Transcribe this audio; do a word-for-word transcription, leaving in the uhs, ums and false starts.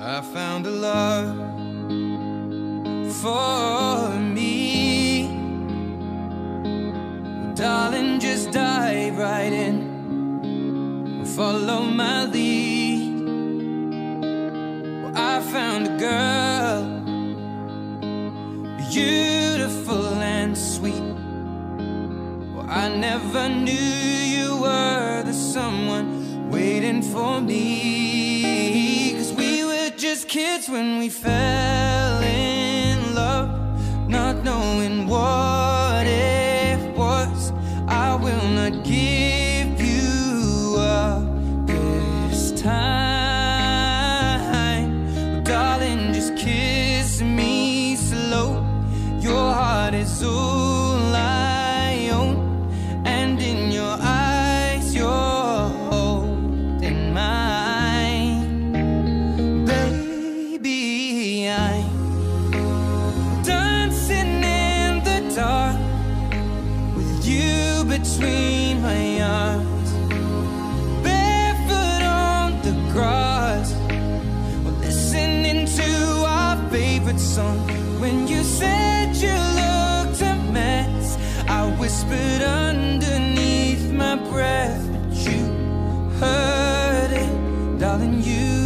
I found a love for me. Well, darling, just dive right in, follow my lead. Well, I found a girl, beautiful and sweet. Well, I never knew you were the someone waiting for me. 'Cause we were just kids when we fell in love, not knowing what it was. I will not give you up this time. Oh, darling, just kiss me slow. Your heart is all I own, and in your eyes you're holding mine. Baby, I'm dancing in the dark with you between my arms, barefoot on the grass. We're listening to our favorite song. When you said you looked a mess, I whispered underneath my breath, but you heard it, darling, you